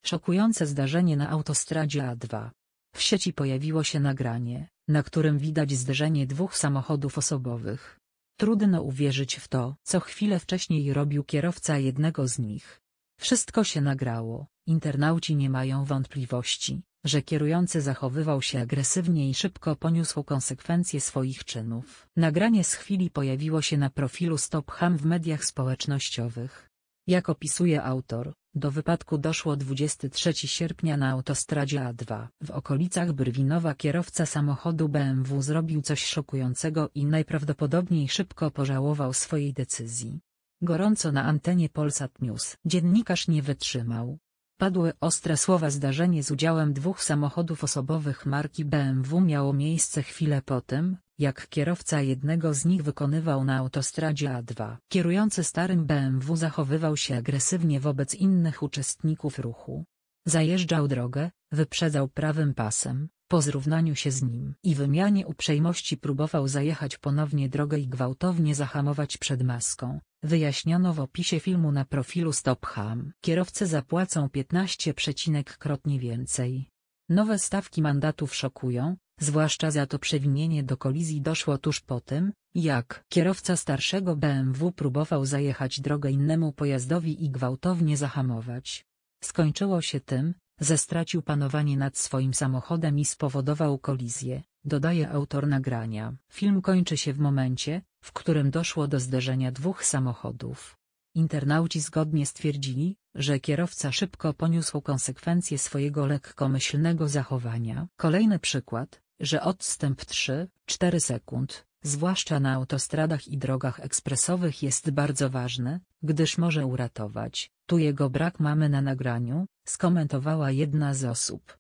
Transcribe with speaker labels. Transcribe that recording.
Speaker 1: Szokujące zdarzenie na autostradzie A2. W sieci pojawiło się nagranie, na którym widać zderzenie dwóch samochodów osobowych. Trudno uwierzyć w to, co chwilę wcześniej robił kierowca jednego z nich. Wszystko się nagrało, internauci nie mają wątpliwości, że kierujący zachowywał się agresywnie i szybko poniósł konsekwencje swoich czynów. Nagranie z chwili pojawiło się na profilu Stop Ham w mediach społecznościowych. Jak opisuje autor, do wypadku doszło 23 sierpnia na autostradzie A2. W okolicach Brwinowa kierowca samochodu BMW zrobił coś szokującego i najprawdopodobniej szybko pożałował swojej decyzji. Gorąco na antenie Polsat News. Dziennikarz nie wytrzymał. Padły ostre słowa. Zdarzenie z udziałem dwóch samochodów osobowych marki BMW miało miejsce chwilę po tym, jak kierowca jednego z nich wykonywał na autostradzie A2. Kierujący starym BMW zachowywał się agresywnie wobec innych uczestników ruchu. Zajeżdżał drogę, wyprzedzał prawym pasem, po zrównaniu się z nim i wymianie uprzejmości próbował zajechać ponownie drogę i gwałtownie zahamować przed maską, wyjaśniono w opisie filmu na profilu Stop Ham. Kierowcy zapłacą 15-krotnie więcej. Nowe stawki mandatów szokują, zwłaszcza za to przewinienie. Do kolizji doszło tuż po tym, jak kierowca starszego BMW próbował zajechać drogę innemu pojazdowi i gwałtownie zahamować. Skończyło się tym, że stracił panowanie nad swoim samochodem i spowodował kolizję, dodaje autor nagrania. Film kończy się w momencie, w którym doszło do zderzenia dwóch samochodów. Internauci zgodnie stwierdzili, że kierowca szybko poniósł konsekwencje swojego lekkomyślnego zachowania. Kolejny przykład, że odstęp 3-4 sekund, zwłaszcza na autostradach i drogach ekspresowych, jest bardzo ważny, gdyż może uratować. Tu jego brak mamy na nagraniu, skomentowała jedna z osób.